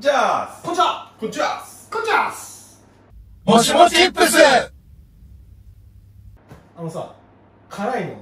じゃあこんちは。 こんちは。 こんちは。 もしもチップス。 さ、辛いの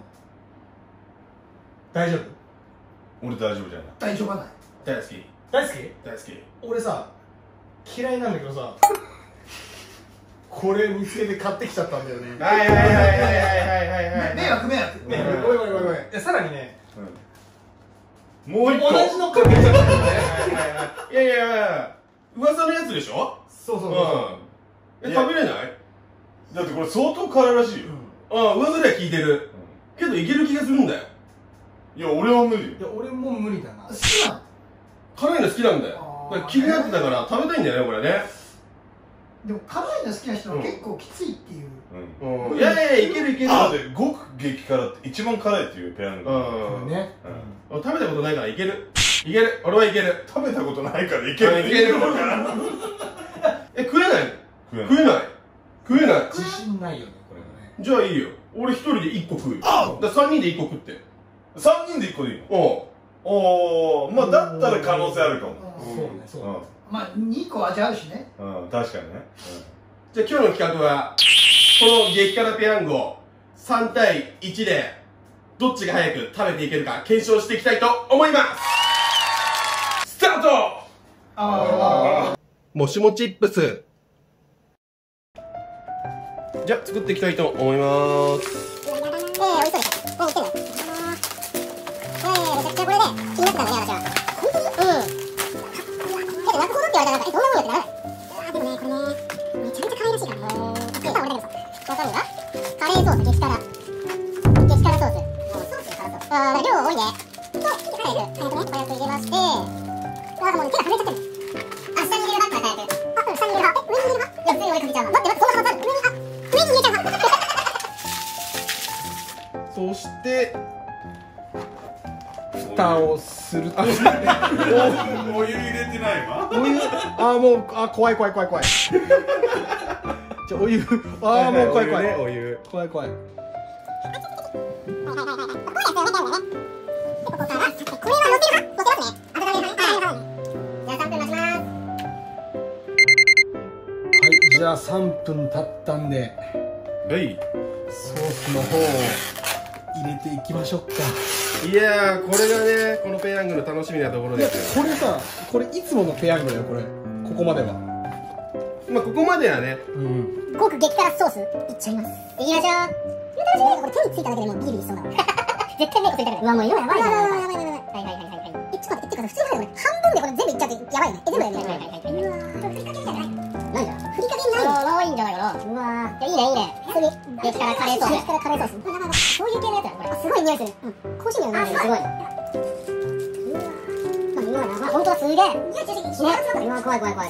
大丈夫？ 俺大丈夫じゃない。 大丈夫ない。 大好き。 大好き？ 大好き。 俺さ、嫌いなんだけどさ、これ見つけて買ってきちゃったんだよね。 はいはいはいはいはいはい。 迷惑。ごめん。いや、さらにね、 もう一個。 同じの買ってきちゃったんだよね。 いやいや、噂のやつでしょ。 そうそう。 食べれない？だってこれ相当辛いらしいよ。噂では聞いてる。けどいける気がするんだよ。いや、俺は無理よ。 いや、俺も無理だな。好きなの？ 辛いの好きなんだよ。だから気になってたから食べたいんだよね、これね。 でも辛いの好きな人は結構きついっていう。 いやいけるいける。だって極激辛って一番辛いっていうペヤング。 ね。 食べたことないからいける。いける。俺はいける。食べたことないからいける。いける。食えない？食えない。食えない。 自信ないよね、これはね。 じゃあいいよ。俺一人で1個食うよ。だから3人で1個食って。3人で1個でいいの？まあだったら可能性あるかも。 そうね。 まあ2個味あるしね。 確かにね。じゃあ今日の企画は、この激辛ペヤングを3対1でどっちが早く食べていけるか検証していきたいと思います。スタート。もしもチップス。じゃあ作っていきたいと思います。 量多いね。早く入れまして、もう手が震えちゃってる。下に入れる派？早く。下に入れる派？上に入れる派？いや、普通に上にかけちゃうの。待って、そんなはずある。上に入れちゃう派。 そして蓋をすると。 お湯入れてないわ。 お湯、もう、怖い。じゃお湯、もう怖い。 お湯。 怖い。じゃあ3分経ったんで、ソースの方を入れていきましょうか。 いやー、これがね、このペヤングの楽しみなところですよ。 これいつものペヤングだよ、これ。ここまでは。 まあ、ここまではね。 極激辛ソースいっちゃいます。いきましょう。これ手についただけでもうビリビリしそうだわ。絶対目こすりたくなる。うわ、もう色やばいな。はい。ちょっと待って、普通に入るよね。半分でこれ全部いっちゃってやばいよね。全部やるね。うわー、ふりかけじゃない。なんじゃふりかけないの？多いんじゃないかな。うわー、いいね。普通に激辛カレーソース。やばい。そういう系のやつだよ、これ。すごい匂いする。香辛料の匂いすごい。うわー、ほんとだ、すげえ。ね。うわ、怖い。すごい。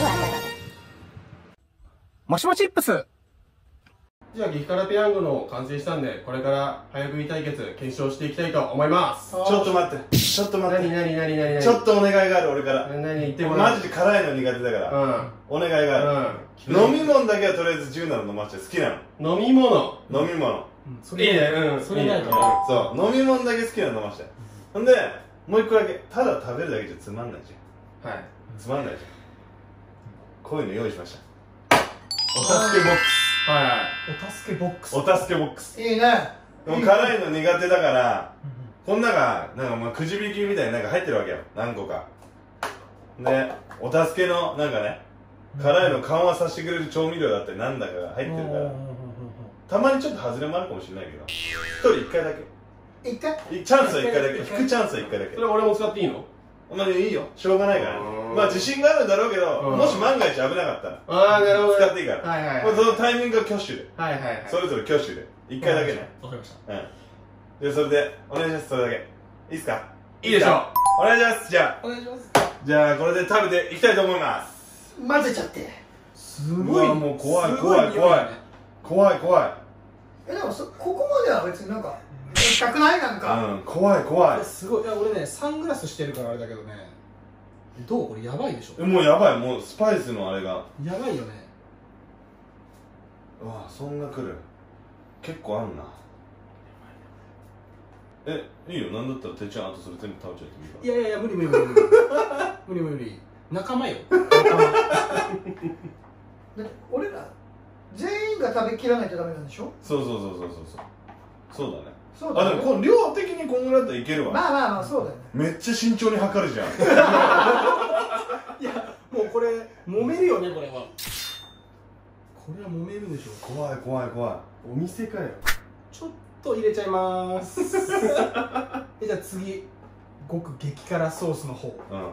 マシュマチップス。 じゃあ激辛ペヤングの完成したんで、これから早食い対決検証していきたいと思います。 ちょっと待って。 何ちょっとお願いがある、俺から。 何言ってもらう。 マジで辛いの苦手だから。お願いがある。飲み物だけはとりあえず10なの飲まして好きなの。飲み物。 いいね。 それないと。 そう、飲み物だけ好きなの飲まして。ほんで、もう一個だけ。ただ食べるだけじゃつまんないじゃん。 はい。 つまんないじゃん。こういうの用意しました。お助けボックス。 お助けボックス。 お助けボックス。 いいね。 でも辛いの苦手だから、この中、なんかまあくじ引きみたいになんか入ってるわけよ。何個か。で、お助けの、なんかね、辛いの緩和させてくれる調味料だったりなんだかが入ってるから、たまにちょっと外れもあるかもしれないけど、一人一回だけ。 一回チャンスは一回だけ。引くチャンスは一回だけ。 それ俺も使っていいの？ まあいいよ。しょうがないから。まあ自信があるんだろうけど、もし万が一危なかったら、 なるほど。 使っていいから。そのタイミングが挙手で。それぞれ挙手で。一回だけね。 わかりました。 で、それで、お願いします、それだけ。いいっすか？ いいでしょう。 お願いします、じゃあ。 お願いします。 じゃあ、これで食べていきたいと思います。 混ぜちゃって。 すごい。 もう怖い。 でもここまでは別になんかしたくないなんか。 怖い。 すごい。いや、俺ね、サングラスしてるからあれだけどね。どう？これやばいでしょ。 もうやばい、もうスパイスのあれが。 やばいよね。 うわ、そんな来る。結構あんな。いいよ、なんだったらてっちゃんあとそれ全部食べちゃってもいいから。 いや無理。 仲間よ。 俺ら全員が食べきらないとダメなんでしょ。 そうだね。 そうだね。 あ、でもこの量的にこんぐらいだったらいけるわ。 まあまあまあそうだよね。 めっちゃ慎重に測るじゃん。 いやもうこれ揉めるよねこれは。これは揉めるでしょ。 怖い怖い怖い。 お店かよ。 ちょっと入れちゃいます。じゃあ次、極激辛ソースの方。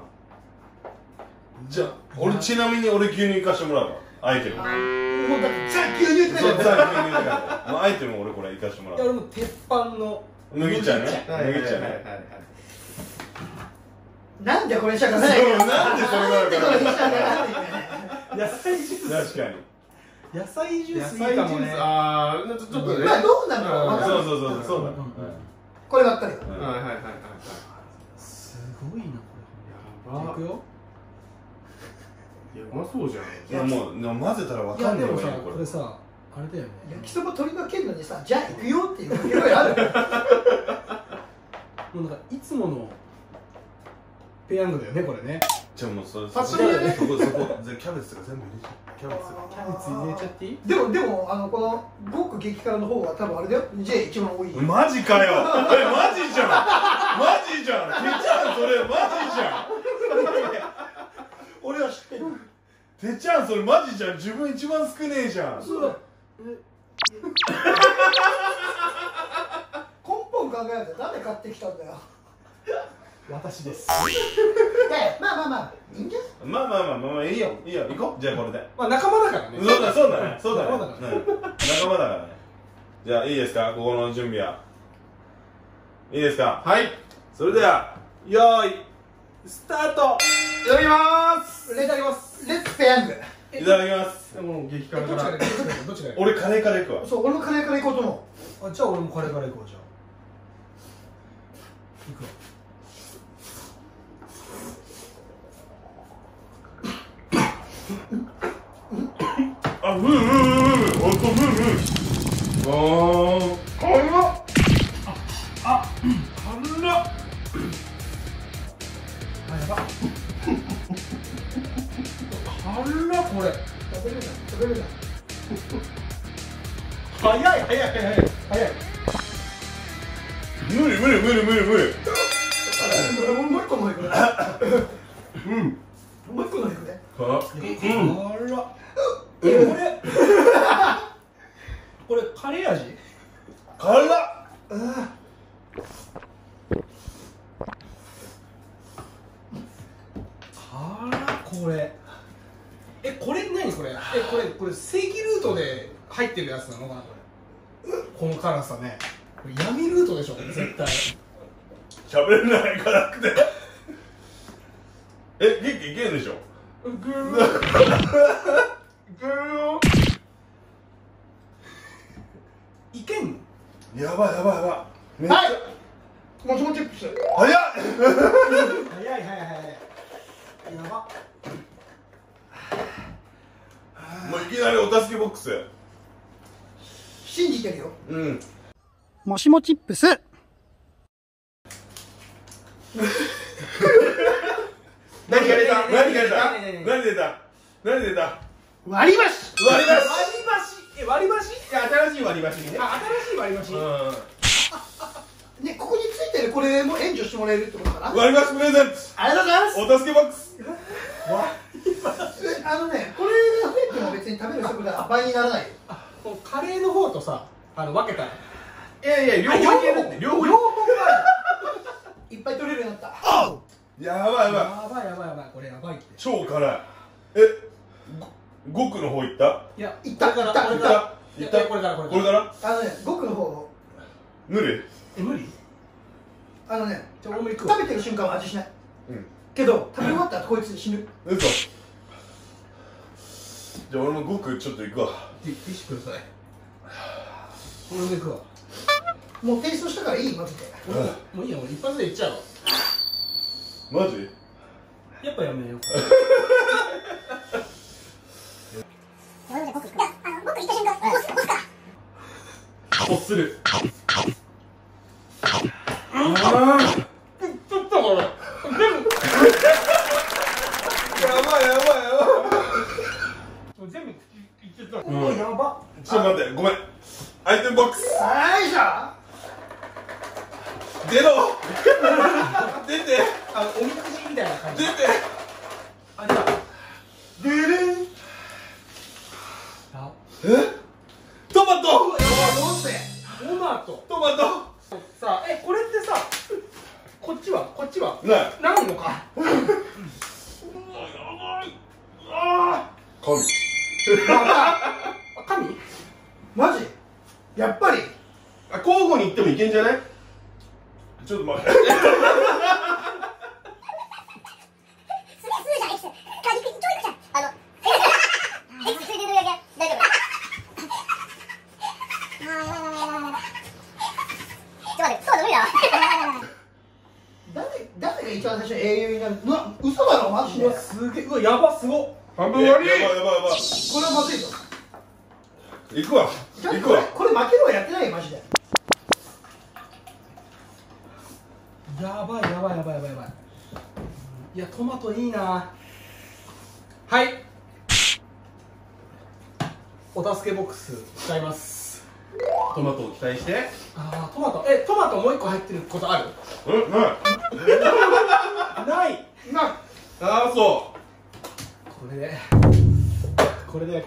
じゃあ俺ちなみに俺牛乳いかしてもらうわ。アイテム。 もうだってザ牛乳ってそう、 書いてある。 ザ牛乳って書いてある。アイテム俺これいかしてもらいやう。 俺も鉄板の麦茶ね。 はい麦茶ね。 なんでこれにしちゃかないそう、なんでそれなのかこれにしちゃか野菜ジュース。 な。確かに。 野菜ジュースいい野菜ジュかもね。 ース、あー、ちょっとね。 まあどうなのかわかんない。 そうだ。 こればっかりよ。 はいはいはいはい。 すごいなこれ。 やばいくよ。 いや、うまそうじゃん。 いやもう混ぜたらわいやかんないわでもさよこれ。 これさあれだよね。 焼きそば取り分けるのにさ、じゃあ行くよっていう掛け声ある。 もうなんかいつものペヤングだよねこれね。 じゃあもうそれパプリカねそこキャベツとか全部入れちゃう。キャベツ。 キャベツ入れちゃっていい？ でもこの極激辛の方は多分あれだよ。J 一番多い。 マジかよ。マジじゃん。マジじゃん。てっちゃんそれマジじゃん。 俺は知ってる。 てっちゃんそれマジじゃん。自分一番少ねえじゃん。 そうだ。根本考えるとなんで買ってきたんだよ。 私です。 まあいいんじゃない。 まあいいよ行こう。じゃあこれで。 まあ仲間だからね。 そうだね。 仲間だから仲間だからね。じゃあいいですか、ここの準備は。いいですか。 はい。いそれではよーいスタート。 ただきまーす。 レッツペヤング。 いただきます。 もう激どっちから辛から。 どっちから。 俺カレーからいくわ。 そう、俺もカレーから行こうと思あじゃあ俺もカレーから行こうじゃあ。行くわ。 あ、ほんとあー辛っ。 あやば。辛っこれ。 う。食べるな。 早い。 無理。 もう一個のいくね。もう一個のいくね。 辛っ。これカレー味？ 辛っ。 これこれ何これこれ正規ルートで入ってるやつなのかなこれ。この辛さね。これ闇ルートでしょ絶対。 喋れない辛くて。元気いけんでしょ。 いけんの？ やばい。めっちゃはい。もちもちチップス。 早っ。 早い。やば。 もういきなりお助けボックス。 信じてるよ。 もしもチップス。 何が出た？ 何出た。 割り箸。 割り箸？ いや、新しい割り箸にね。 あ、新しい割り箸。 ね、ここについてるこれも援助してもらえるってことかな。 割り箸プレゼンツ。 ありがとうございます。 お助けボックス。 これが増えても別に食べる速度は倍にならないよ。 このカレーの方とさ、分けたら。 いや、両方いけるって。両方。 いっぱい取れるようになった。 やばい。 やばい、これやばいって。 超辛い。5区の方行った？ いや、 いったこれから。 これから無理。 無理？ じゃあ俺も行く。 食べ食べてる瞬間は味しない。けど食べ終わったらこいつ死ぬ。 嘘。じゃあ俺も5区ちょっと行くわ。 ティッシュください。俺も行くわ。 もうテイストしたからいい、マジで。 もういいや、俺一発でいっちゃうわ。 マジ？ やっぱやめよう。 僕行った瞬間、押すから。 こする。 ちょっとこれ。やゼロ出ておみくじみたいな感じ。 出てあ、じゃあ出るんあ、 トマトどうしてトマト。 トマトさあ、これってさ、こっちはないないのか。 神神？ マジやっぱり交互に行ってもいけんじゃない？ ちょっと待って誰が一番最初に英雄になる？うわ、嘘だろマジで。 うわ、すげえ。うわ、やば、すごっ。 半分割り。 やばいこれはまずいぞ。 行くわだって行くわこれ負けるはやってないよマジで。 やばい。いや、トマトいいな。はい。お助けボックス使います。 トマトを期待して。 ああ、トマトもう一個入ってることある？ うんないない。 な、 ああ、そこれで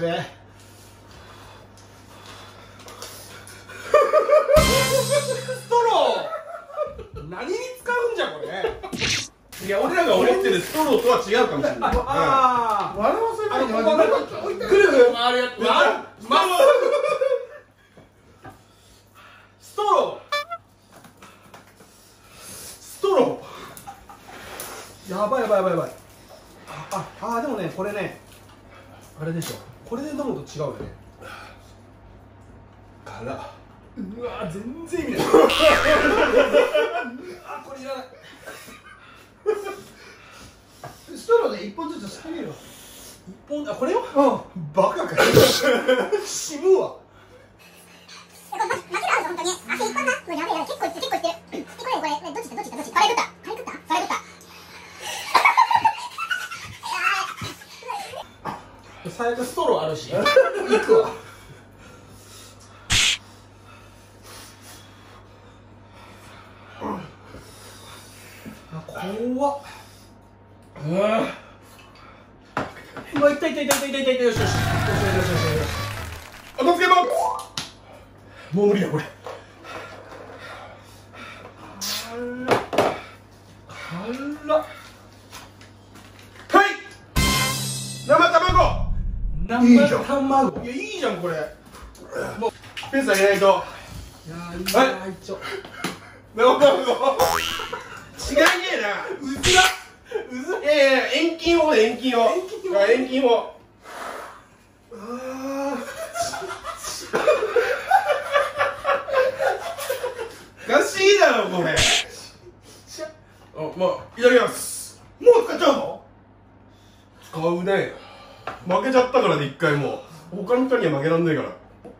ストロー何に使うんじゃこれ。 う。いや、俺らが思ってるストローとは違うかもしれない。 あ笑わせないでマジで。 ぐるぐる回るやつ。まっすぐストロー。やばい。でもね、これね、あれでしょ、これで飲むと違うよね。 辛っ。 うわ、全然意味ない。あ、これいらない。 ストローで一本ずつ吸ってみるわ。 一本、あ、これよ。 うん。 バカかよ。死ぬわ。最悪ストローあるし。行くわ。あ、怖っ。うわ、痛い。よし。 お助けボックス。もう無理だこれ。はい。生卵。 いいじゃん。卵。いや、いいじゃんこれ。 もうペース上げないと。 いやー、いいな、入っちゃう。 生卵。違いねえな。 うずら。 いや、遠近法で遠近法。遠近法。おかしいだろこれ。まあ、いただきます。 もう使っちゃうの？ 使うね。負けちゃったからね、一回もう。他の人には負けらんねえから。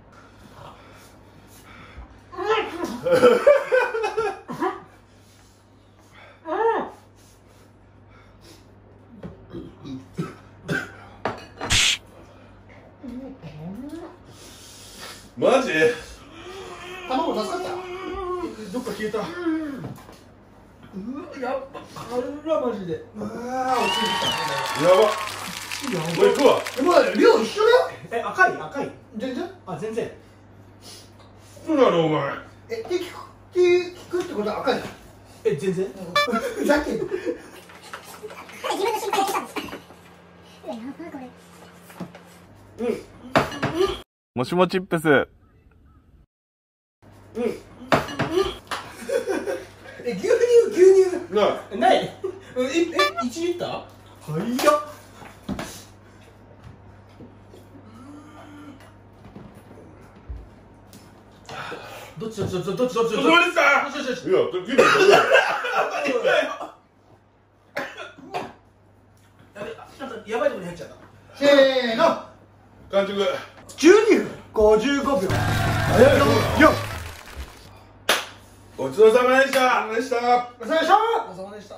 マジ卵助かった？ どっか消えた。 うわ、やっぱ辛マジで。 うわー、落ちてきやばもう行くわた。もう量一緒だよ。 赤い。 全然。 あ、全然。 そうだろお前。 聞くってことは赤いじゃん。 全然。 ふざけんな。 自分の心配してたんですか？やばこれ。 もしもチップス牛乳。 なない1リッター？はいや。どっちちょっと待ってさ。 いや聞いてやばいとこに入っちゃった。 せーの。 監督 12分55秒。 ごちそうさまでしたお疲れ様でした。 お疲れ様でした。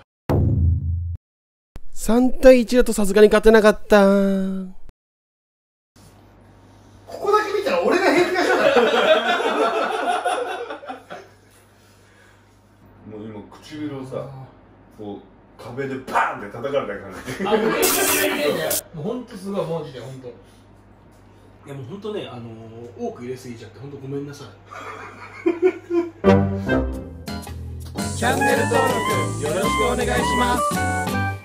3対1だとさすがに勝てなかった。 ここだけ見たら俺が平気がしたから。 壁でバーンって叩かれた感じ。 あ、もうめちゃくちゃ入れんね。もうほんとすごい、マジでほんと。いやもうほんとね、多く入れすぎちゃってほんとごめんなさい。 チャンネル登録よろしくお願いします。